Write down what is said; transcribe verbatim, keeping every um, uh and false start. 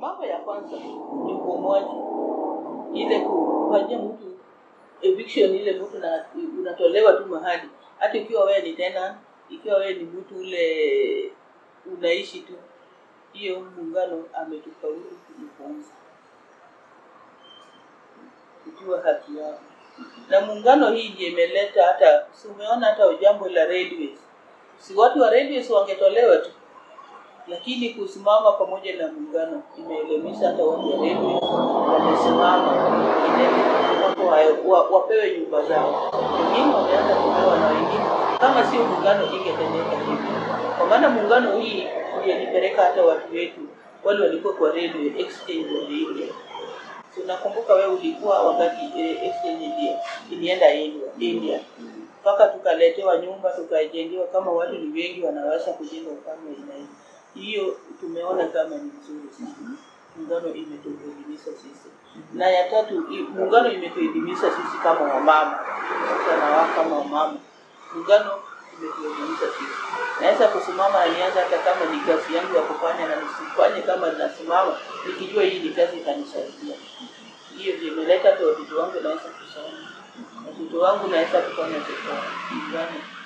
Mambo ya kwanza ni ubomoaji. Ile kufanyia mtu eviction, ile mtu na unatolewa tu mahali. Hata ikiwa wewe ni tena, ikiwa wewe ni mtu ule unaishi tu, hiyo muungano ametufaulu kujifunza. Kujua haki yao. Na muungano hii ndiye imeleta hata, si umeona hata jambo la railways. Si watu wa railways wangetolewa tu. Lakini kusimama pamoja na muungano imeelimisha hata watu wa railways wamesimama ili wapewe nyumba zao. Wengine wameanza kupewa na wengine. Kama sio muungano ingetendeka hivi. Kwa maana muungano hii ilipeleka hata watu wetu wale walikuwa kwa railway exchange wa India. Tunakumbuka wewe ulikuwa wakati eh, exchange India ilienda India India mpaka tukaletewa nyumba tukajengewa, kama watu ni wengi wanaweza kujenga ufalme ina hiyo. Tumeona kama ni nzuri sana. Muungano imetuelimisha sisi. Na ya tatu, muungano imetuelimisha sisi kama wamama. Sasa na wao kama wamama, muungano imetuelimisha sisi. Naweza kusimama na nianza hata kama ni kazi yangu ya kufanya na nisifanye kama ninasimama nikijua hii ni kazi itanisaidia. Hiyo ndio imeleta kwa watoto wangu naweza kusoma. Watoto wangu naweza kufanya chochote.